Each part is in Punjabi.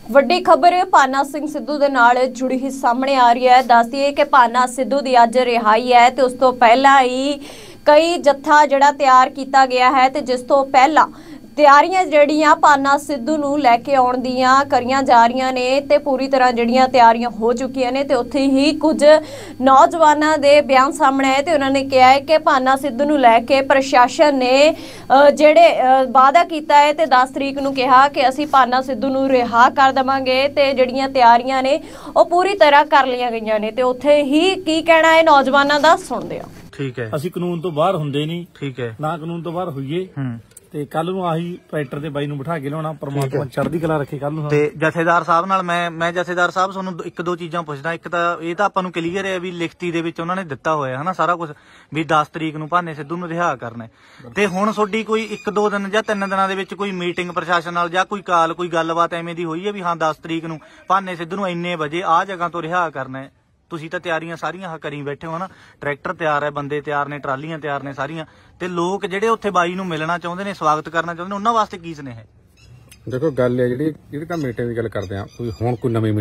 ਵੱਡੀ ਖਬਰ ਭਾਨਾ ਸਿੰਘ ਸਿੱਧੂ ਦੇ ਨਾਲ ਜੁੜੀ ਹੀ ਸਾਹਮਣੇ ਆ ਰਹੀ ਹੈ। ਦੱਸ ਦਈਏ ਕਿ ਭਾਨਾ ਸਿੱਧੂ ਦੀ ਅੱਜ ਰਿਹਾਈ ਹੈ ਤੇ ਉਸ ਤੋਂ ਪਹਿਲਾਂ ਹੀ ਕਈ ਜੱਥਾ ਜਿਹੜਾ ਤਿਆਰ ਕੀਤਾ ਗਿਆ ਹੈ ਤੇ ਜਿਸ ਤੋਂ ਪਹਿਲਾਂ ਤਿਆਰੀਆਂ ਜਿਹੜੀਆਂ ਭਾਨਾ ਸਿੱਧੂ ਨੂੰ ਲੈ ਕੇ ਆਉਣ ਦੀਆਂ ਕਰੀਆਂ ਜਾ ਰਹੀਆਂ ਨੇ ਤੇ ਪੂਰੀ ਤਰ੍ਹਾਂ ਜਿਹੜੀਆਂ ਤਿਆਰੀਆਂ ਹੋ ਚੁੱਕੀਆਂ ਨੇ ਤੇ ਉੱਥੇ ਹੀ ਕੁਝ ਨੌਜਵਾਨਾਂ ਦੇ ਬਿਆਨ ਸਾਹਮਣੇ ਆਏ ਤੇ ਉਹਨਾਂ ਨੇ ਕਿਹਾ ਹੈ ਕਿ ਭਾਨਾ ਸਿੱਧੂ ਨੂੰ ਲੈ ਕੇ ਪ੍ਰਸ਼ਾਸਨ ਨੇ ਜਿਹੜੇ ਵਾਅਦਾ ਕੀਤਾ ਹੈ ਤੇ 10 ਤਰੀਕ ਨੂੰ ਕਿਹਾ ਕਿ ਅਸੀਂ ਭਾਨਾ ਸਿੱਧੂ ਨੂੰ ਰਿਹਾ ਕਰ ਦੇਵਾਂਗੇ ਤੇ ਜਿਹੜੀਆਂ ਤਿਆਰੀਆਂ ਨੇ ਉਹ ਪੂਰੀ ਤਰ੍ਹਾਂ ਕਰ ਲਈਆਂ ਗਈਆਂ ਨੇ ਤੇ ਉੱਥੇ ਹੀ ਕੀ ਕਹਿਣਾ ਹੈ ਨੌਜਵਾਨਾਂ ਦਾ ਸੁਣਦੇ ਆ। ਠੀਕ ਹੈ, ਅਸੀਂ ਕਾਨੂੰਨ ਤੋਂ ਬਾਹਰ ਹੁੰਦੇ ਨਹੀਂ, ਠੀਕ ਹੈ ਨਾ ਕਾਨੂੰਨ ਤੋਂ ਬਾਹਰ ਹੋਈਏ ਤੇ ਕੱਲ ਨੂੰ ਆਹੀ ਟਰੈਕਟਰ ਦੇ ਬਾਈ ਨੂੰ ਬਿਠਾ ਕੇ ਲਿਆਉਣਾ। ਪਰਮਾਤਮਾ ਚੜ੍ਹਦੀ ਕਲਾ ਰੱਖੇ ਕੱਲ ਨੂੰ। ਤੇ ਜਥੇਦਾਰ ਸਾਹਿਬ ਨਾਲ ਮੈਂ ਜਥੇਦਾਰ ਸਾਹਿਬ ਤੁਹਾਨੂੰ ਇੱਕ ਦੋ ਚੀਜ਼ਾਂ ਪੁੱਛਦਾ। ਇੱਕ ਤਾਂ ਇਹ ਤਾਂ ਆਪਾਂ ਨੂੰ ਕਲੀਅਰ ਹੈ ਵੀ ਲਿਖਤੀ ਦੇ ਵਿੱਚ ਉਹਨਾਂ ਨੇ ਦਿੱਤਾ ਹੋਇਆ ਹੈ ਨਾ ਸਾਰਾ ਕੁਝ ਵੀ 10 ਤਰੀਕ ਨੂੰ ਭਾਨੇ ਸਿੱਧੂ ਨੂੰ ਰਿਹਾ ਕਰਨਾ। ਤੇ ਹੁਣ ਤੁਹਾਡੀ ਕੋਈ 1-2 ਦਿਨ ਜਾਂ 3 ਦਿਨਾਂ ਦੇ ਵਿੱਚ ਕੋਈ ਮੀਟਿੰਗ ਪ੍ਰਸ਼ਾਸਨ ਨਾਲ ਜਾਂ ਕੋਈ ਕਾਲ ਕੋਈ ਗੱਲਬਾਤ ਐਵੇਂ ਦੀ ਹੋਈ ਹੈ ਵੀ ਹਾਂ 10 ਤਰੀਕ ਨੂੰ ਭਾਨੇ ਸਿੱਧੂ ਨੂੰ ਇੰਨੇ ਵਜੇ ਆਹ ਜਗ੍ਹਾ ਤੋਂ ਰਿਹਾ ਕਰਨਾ ਹੈ? ਤੁਸੀਂ ਤਾਂ ਤਿਆਰੀਆਂ ਸਾਰੀਆਂ ਕਰੀ ਬੈਠੇ ਹੋ ਨਾ, ਟਰੈਕਟਰ ਤਿਆਰ ਹੈ, ਬੰਦੇ ਤਿਆਰ ਨੇ, ਟਰਾਲੀਆਂ ਤਿਆਰ ਨੇ ਸਾਰੀਆਂ, ਤੇ ਲੋਕ ਜਿਹੜੇ ਉੱਥੇ ਬਾਈ ਨੂੰ ਮਿਲਣਾ ਚਾਹੁੰਦੇ ਨੇ, ਸਵਾਗਤ ਕਰਨਾ ਚਾਹੁੰਦੇ ਨੇ, ਉਹਨਾਂ ਵਾਸਤੇ ਕੀ ਸੁਨੇਹਾ ਹੈ? ਦੇਖੋ ਗੱਲ ਹੈ ਜਿਹੜੀ ਤਾਂ ਮੀਟਿੰਗ ਦੀ ਗੱਲ ਕਰਦੇ ਆ, ਕੋਈ ਨਵੀਂ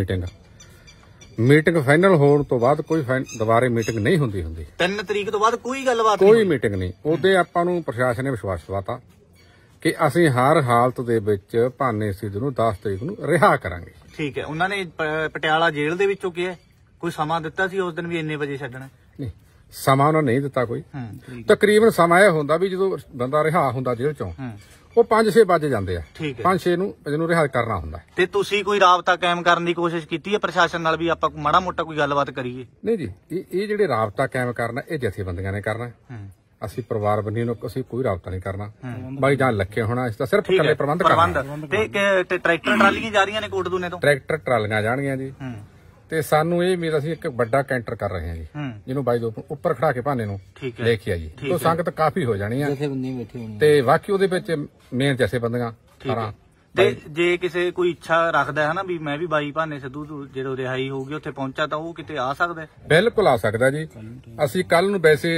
ਮੀਟਿੰਗ ਫਾਈਨਲ ਹੋਣ ਤੋਂ ਬਾਅਦ ਕੋਈ ਦੁਬਾਰੇ ਮੀਟਿੰਗ ਨਹੀਂ ਹੁੰਦੀ 3 ਤਰੀਕ ਤੋਂ ਬਾਅਦ ਕੋਈ ਗੱਲਬਾਤ ਕੋਈ ਮੀਟਿੰਗ ਨਹੀਂ। ਉਹਦੇ ਆਪਾਂ ਨੂੰ ਪ੍ਰਸ਼ਾਸਨ ਨੇ ਵਿਸ਼ਵਾਸ ਦਿਵਾਤਾ ਕਿ ਅਸੀਂ ਹਰ ਹਾਲਤ ਦੇ ਵਿੱਚ ਭਾਨੇ ਸਿੱਧੂ ਨੂੰ 10 ਤਰੀਕ ਨੂੰ ਰਿਹਾ ਕਰਾਂਗੇ। ਠੀਕ ਹੈ, ਉਹਨਾਂ ਨੇ ਪਟਿਆਲਾ ਜੇਲ੍ਹ ਦੇ ਵਿੱਚੋਂ ਕਿਹਾ ਕੋਈ ਸਮਾਂ ਦਿੱਤਾ ਸੀ ਉਸ ਦਿਨ ਵੀ ਇੰਨੇ ਵਜੇ ਛੱਡਣਾ? ਨਹੀਂ, ਸਮਾਂ ਉਹਨਾਂ ਨਹੀਂ ਦਿੱਤਾ ਕੋਈ। ਤਕਰੀਬਨ ਸਮਾਂ ਇਹ ਹੁੰਦਾ ਵੀ ਜਦੋਂ ਬੰਦਾ ਰਿਹਾ ਹੁੰਦਾ ਜੇਲ੍ਹ ਚੋਂ ਉਹ 5-6 ਵਜੇ ਜਾਂਦੇ ਆ, 5-6 ਨੂੰ ਇਹਨੂੰ ਰਿਹਾ ਕਰਨਾ ਹੁੰਦਾ। ਤੇ ਤੁਸੀਂ ਕੋਈ ਰਾਬਤਾ ਕਾਇਮ ਕਰਨ ਦੀ ਕੋਸ਼ਿਸ਼ ਕੀਤੀ ਹੈ ਪ੍ਰਸ਼ਾਸਨ ਨਾਲ ਵੀ ਆਪਾਂ ਮਾੜਾ ਮੋਟਾ ਕੋਈ ਗੱਲਬਾਤ ਕਰੀਏ? ਨਹੀਂ ਜੀ, ਇਹ ਜਿਹੜੇ ਰਾਬਤਾ ਕਾਇਮ ਕਰਨਾ ਇਹ ਜਥੇਬੰਦੀਆਂ ਨੇ ਕਰਨਾ। ਅਸੀਂ ਪਰਿਵਾਰ ਬੰਨੀ ਨੂੰ ਅਸੀਂ ਕੋਈ ਰਾਬਤਾ ਨਹੀਂ ਕਰਨਾ। ਬਾਈ ਜਾਨ ਲੱਖੇ ਹੋਣਾ, ਇਸ ਦਾ ਸਿਰਫ ਇਕੱਲੇ ਪ੍ਰਬੰਧ ਕਰਨਾ। ਤੇ ਟਰੈਕਟਰ ਟਰਾਲੀਆਂ ਜਾ ਰਹੀਆਂ ਨੇ ਕੋਟਦੂਨੇ ਤੋਂ? ਟਰੈਕਟਰ ਟਰਾਲੀਆਂ ਜਾਣਗੀਆਂ ਜੀ। ਤੇ ਸਾਨੂੰ ਇਹ ਉਮੀਦ, ਅਸੀਂ ਇੱਕ ਵੱਡਾ ਕੈਂਟਰ ਕਰ ਰਹੇ ਹਾਂ ਜੀ ਜਿਹਨੂੰ ਬਾਈ ਦੇ ਉੱਪਰ ਖੜਾ ਕੇ ਭਾਨੇ ਨੂੰ ਲੈ ਕੇ ਆਈਏ। ਤੋਂ ਸੰਗਤ ਕਾਫੀ ਹੋ ਜਾਣੀ ਆ ਤੇ ਬਾਕੀ ਉਹਦੇ ਵਿੱਚ ਮੇਨ ਜਥੇਬੰਦੀਆਂ 18। ਤੇ ਜੇ ਕਿਸੇ ਕੋਈ ਇੱਛਾ ਰੱਖਦਾ ਹੈ ਨਾ ਵੀ ਮੈਂ ਵੀ ਬਾਈ ਭਾਨੇ ਸਿੱਧੂ ਜਦੋਂ ਰਿਹਾਈ ਹੋਊਗੀ ਉੱਥੇ ਪਹੁੰਚਾ ਤਾਂ ਉਹ ਕਿਤੇ ਆ ਸਕਦਾ? ਬਿਲਕੁਲ ਆ ਸਕਦਾ ਜੀ। ਅਸੀਂ ਕੱਲ ਨੂੰ ਵੈਸੇ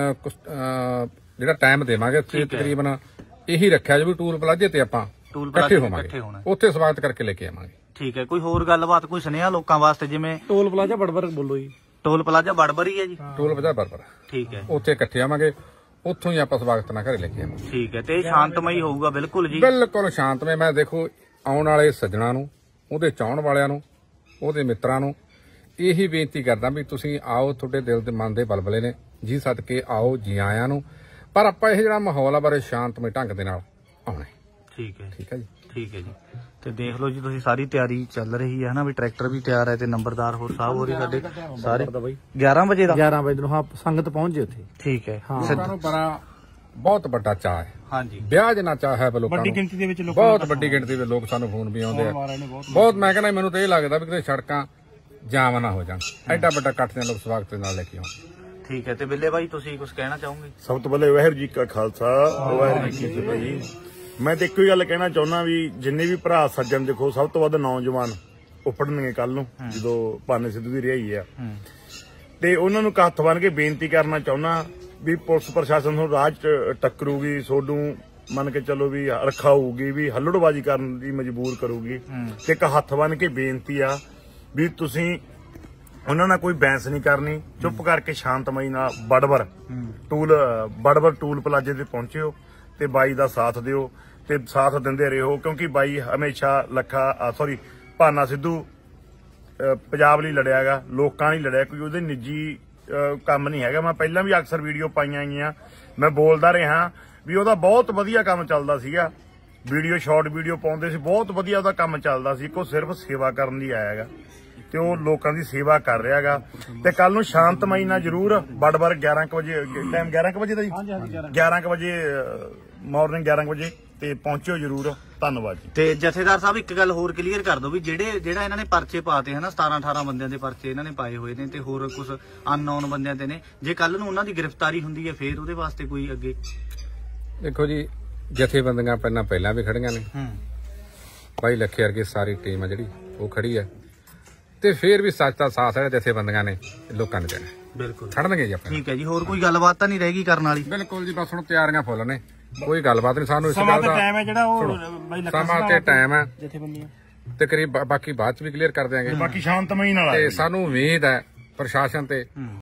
ਜਿਹੜਾ ਟਾਈਮ ਦੇਵਾਂਗੇ ਤਕਰੀਬਨ ਇਹੀ ਰੱਖਿਆ ਜੀ ਵੀ ਟੂਲ ਪਲਾਜ਼ੇ ਤੇ ਆਪਾਂ ਇਕੱਠੇ ਹੋਵਾਂਗੇ, ਉੱਥੇ ਸਵਾਗਤ ਕਰਕੇ ਲੈ ਕੇ ਆਵਾਂਗੇ। ਠੀਕ ਹੈ, ਕੋਈ ਹੋਰ ਗੱਲਬਾਤ, ਕੋਈ ਸੁਨੇਹਾ ਲੋਕਾਂ ਵਾਸਤੇ? ਜਿਵੇਂ ਟੋਲ ਪਲਾਜ਼ਾ ਬੜਬਰ ਬੋਲੋ ਜੀ। ਟੋਲ ਪਲਾਜ਼ਾ ਬੜਬਰ ਹੀ ਹੈ ਜੀ? ਟੋਲ ਪਲਾਜ਼ਾ ਬੜਬਰ, ਠੀਕ ਹੈ। ਉੱਥੇ ਇਕੱਠੇ ਆਵਾਂਗੇ, ਉੱਥੋਂ ਹੀ ਆਪਾਂ ਸਵਾਗਤ ਨਾਲ ਘਰੇ ਲੈ ਕੇ ਆਵਾਂਗੇ। ਠੀਕ ਹੈ, ਤੇ ਸ਼ਾਂਤਮਈ ਹੋਊਗਾ? ਬਿਲਕੁਲ ਜੀ, ਬਿਲਕੁਲ ਸ਼ਾਂਤਮਈ। ਮੈਂ ਦੇਖੋ ਆਉਣ ਵਾਲੇ ਸੱਜਣਾ ਨੂੰ, ਉਹਦੇ ਚਾਹਣ ਵਾਲਿਆਂ ਨੂੰ, ਉਹਦੇ ਮਿੱਤਰਾਂ ਨੂੰ ਇਹੀ ਬੇਨਤੀ ਕਰਦਾ ਵੀ ਤੁਸੀਂ ਆਓ, ਤੁਹਾਡੇ ਦਿਲ ਦੇ ਮਨ ਦੇ ਬਲਬਲੇ ਨੇ ਜੀ, ਸਦਕੇ ਆਓ, ਜੀ ਆਇਆਂ ਨੂੰ। ਪਰ ਆਪਾਂ ਇਹ ਜਿਹੜਾ ਮਾਹੌਲ ਆ ਬਾਰੇ ਸ਼ਾਂਤਮਈ ਢੰਗ ਦੇ ਨਾਲ ਆਉਣਾ। ਠੀਕ ਹੈ, ਠੀਕ ਹੈ ਜੀ, ਠੀਕ ਹੈ ਜੀ। ਤੇ ਦੇਖ ਲਓ ਜੀ ਤੁਸੀਂ ਸਾਰੀ ਤਿਆਰੀ ਚੱਲ ਰਹੀ ਹੈ ਨਾ, ਵੀ ਟਰੈਕਟਰ ਵੀ ਤਿਆਰ ਹੈ ਤੇ ਨੰਬਰਦਾਰ ਹੋਰ ਸਾਹਿਬ ਹੋਰੀ ਸਾਡੇ ਸਾਰੇ 11 ਵਜੇ ਦਾ 11 ਵਜੇ ਨੂੰ ਸੰਗਤ ਪਹੁੰਚ ਜੇ ਉੱਥੇ। ਠੀਕ ਹੈ, ਸਾਨੂੰ ਬੜਾ ਬਹੁਤ ਵੱਡਾ ਚਾਅ ਹੈ। ਹਾਂਜੀ, ਵਿਆਹ ਜਿੰਨਾ ਚਾਅ ਹੈ ਲੋਕਾਂ ਨੂੰ, ਵੱਡੀ ਗਿਣਤੀ ਦੇ ਵਿੱਚ ਲੋਕ, ਬਹੁਤ ਵੱਡੀ ਗਿਣਤੀ ਦੇ ਲੋਕ ਸਾਨੂੰ ਫੋਨ ਵੀ ਆਉਂਦੇ ਆ ਬਹੁਤ। ਮੈਂ ਕਹਿੰਦਾ ਮੈਨੂੰ ਤਾਂ ਇਹ ਲੱਗਦਾ ਵੀ ਕਿਤੇ ਸੜਕਾਂ ਜਾਮ ਨਾ ਹੋ ਜਾਣ, ਐਡਾ ਵੱਡਾ ਇਕੱਠ ਦੇ ਲੋਕ ਸਵਾਗਤ ਨਾਲ ਲੈ ਕੇ ਆਉਣ। ਠੀਕ ਹੈ, ਤੇ ਬਿੱਲੇ ਬਾਈ ਤੁਸੀਂ ਕੁਝ ਕਹਿਣਾ ਚਾਹੋਗੇ? ਸਭ ਤੋਂ ਪਹਿਲੇ ਵਾਹਿਗੁਰੂ ਜੀ ਕਾ ਖਾਲਸਾ, ਵਾਹਿਗੁਰੂ ਜੀ ਕੀ ਫਤਿਹ ਜੀ। ਮੈਂ ਤੇ ਇੱਕੋ ਹੀ ਗੱਲ ਕਹਿਣਾ ਚਾਹੁੰਦਾ ਵੀ ਜਿੰਨੇ ਵੀ ਭਰਾ ਸੱਜਣ, ਦੇਖੋ ਸਭ ਤੋਂ ਵੱਧ ਨੌਜਵਾਨ ਉਪੜਨਗੇ ਕੱਲ ਨੂੰ ਜਦੋਂ ਭਾਨੇ ਸਿੱਧੂ ਦੀ ਰਿਹਾਈ ਆ, ਤੇ ਉਹਨਾਂ ਨੂੰ ਹੱਥ ਬੰਨ੍ਹ ਕੇ ਬੇਨਤੀ ਕਰਨਾ ਚਾਹੁੰਦਾ ਵੀ ਪੁਲਿਸ ਪ੍ਰਸ਼ਾਸਨ ਨੂੰ ਰਾਹ 'ਚ ਟੱਕਰੂਗੀ, ਸੋਨੂੰ ਮੰਨ ਕੇ ਚੱਲੋ ਵੀ ਰੱਖਾ ਹੋਊਗੀ, ਵੀ ਹੱਲੜਬਾਜ਼ੀ ਕਰਨ ਦੀ ਮਜਬੂਰ ਕਰੂਗੀ। ਤੇ ਇੱਕ ਹੱਥ ਬੰਨ੍ਹ ਕੇ ਬੇਨਤੀ ਆ ਵੀ ਤੁਸੀਂ ਉਹਨਾਂ ਨਾਲ ਕੋਈ ਬਹਿਸ ਨਹੀਂ ਕਰਨੀ, ਚੁੱਪ ਕਰਕੇ ਸ਼ਾਂਤਮਈ ਨਾਲ ਬੜਬਰ ਟੂਲ ਪਲਾਜ਼ੇ ਤੇ ਪਹੁੰਚਿਓ ਤੇ ਬਾਈ ਦਾ ਸਾਥ ਦਿਓ ਤੇ ਸਾਥ ਦਿੰਦੇ ਰਹੋ, ਕਿਉਂਕਿ ਬਾਈ ਹਮੇਸ਼ਾ ਭਾਨਾ ਸਿੱਧੂ ਪੰਜਾਬ ਲਈ ਲੜਿਆਗਾ, ਲੋਕਾਂ ਲਈ ਲੜਿਆ, ਕੋਈ ਉਹਦੇ ਨਿੱਜੀ ਕੰਮ ਨਹੀਂ ਹੈਗਾ। ਮੈਂ ਪਹਿਲਾਂ ਵੀ ਅਕਸਰ ਵੀਡੀਓ ਪਾਈਆਂ ਗਈਆਂ, ਮੈਂ ਬੋਲਦਾ ਰਿਹਾ ਵੀ ਉਹਦਾ ਬਹੁਤ ਵਧੀਆ ਕੰਮ ਚੱਲਦਾ ਸੀਗਾ, ਸ਼ਾਰਟ ਵੀਡੀਓ ਪਾਉਂਦੇ ਸੀ, ਬਹੁਤ ਵਧੀਆ ਉਹਦਾ ਕੰਮ ਚੱਲਦਾ ਸੀ। ਉਹ ਸਿਰਫ ਸੇਵਾ ਕਰਨ ਲਈ ਆਇਆ ਹੈਗਾ ਤੇ ਉਹ ਲੋਕਾਂ ਦੀ ਸੇਵਾ ਕਰ ਰਿਹਾ ਹੈਗਾ। ਤੇ ਕੱਲ ਨੂੰ ਸ਼ਾਂਤਮਈ ਨਾਲ ਜ਼ਰੂਰ ਬੜਬਰ 11 ਵਜੇ, ਟਾਈਮ 11 ਵਜੇ ਦਾ ਜੀ, 11 ਵਜੇ ਮਾਰਨਿੰਗ 11 ਵਜੇ ਤੇ ਪਹੁੰਚਿਓ ਜ਼ਰੂਰ। ਧੰਨਵਾਦ ਜੀ। ਤੇ ਜਥੇਦਾਰ ਸਾਹਿਬ ਇੱਕ ਗੱਲ ਹੋਰ ਕਲੀਅਰ ਕਰ ਦਿਓ ਵੀ ਜਿਹੜਾ ਇਹਨਾਂ ਨੇ ਪਰਚੇ ਪਾਤੇ ਹਨਾ, 17-18 ਬੰਦਿਆਂ ਦੇ ਪਰਚੇ ਇਹਨਾਂ ਨੇ ਪਾਏ ਹੋਏ ਨੇ ਤੇ ਹੋਰ ਕੁਝ ਅਨਨੋਨ ਬੰਦਿਆਂ ਦੇ ਨੇ, ਜੇ ਕੱਲ ਨੂੰ ਉਹਨਾਂ ਦੀ ਗ੍ਰਿਫਤਾਰੀ ਹੁੰਦੀ ਹੈ ਫੇਰ ਉਹਦੇ ਵਾਸਤੇ ਕੋਈ ਅੱਗੇ? ਦੇਖੋ ਜੀ, ਜਥੇਬੰਦੀਆਂ ਪਹਿਲਾਂ ਵੀ ਖੜੀਆਂ ਨੇ, ਬਾਈ ਲੱਖੇ ਵਰਗੀ ਸਾਰੀ ਟੀਮ ਆ ਜਿਹੜੀ ਉਹ ਖੜੀ ਹੈ, ਤੇ ਫੇਰ ਵੀ ਸੱਚ ਦਾ ਸਾਥ ਹੈ ਜਥੇਬੰਦੀਆਂ ਨੇ ਲੋਕਾਂ ਨੇ ਦੇਣਾ। ਬਿਲਕੁਲ ਖੜਨਗੇ ਜੀ ਆਪਣੇ। ਠੀਕ ਹੈ ਜੀ, ਹੋਰ ਕੋਈ ਗੱਲਬਾਤ ਤਾਂ ਨਹੀਂ ਰਹੇਗੀ ਕਰਨ ਵਾਲੀ? ਬਿਲਕੁਲ ਜੀ, ਬਸ ਹੁਣ ਤਿਆਰੀਆਂ ਫੁੱਲ ਨੇ, ਕੋਈ ਗੱਲਬਾਤ ਨਹੀਂ। ਸਾਨੂੰ ਇਸ ਗੱਲ ਦਾ ਟਾਈਮ ਹੈ ਜਿਹੜਾ ਉਹ ਸਮਾਂ ਤੇ ਟਾਈਮ ਹੈ, ਤੇ ਕਰੀਬ ਬਾਕੀ ਬਾਅਦ ਚ ਵੀ ਕਲੀਅਰ ਕਰ ਦਿਆਂਗੇ ਬਾਕੀ ਸ਼ਾਂਤਮਈ ਨਾਲ ਤੇ ਸਾਨੂੰ ਉਮੀਦ ਹੈ ਪ੍ਰਸ਼ਾਸਨ ਤੇ